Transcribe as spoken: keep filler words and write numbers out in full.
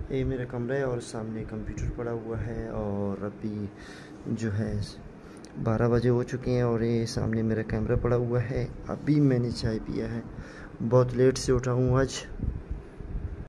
ये मेरा कमरा है और सामने कंप्यूटर पड़ा हुआ है। और अभी जो है बारह बजे हो चुके हैं और ये सामने मेरा कैमरा पड़ा हुआ है। अभी मैंने चाय पिया है, बहुत लेट से उठा हूँ आज।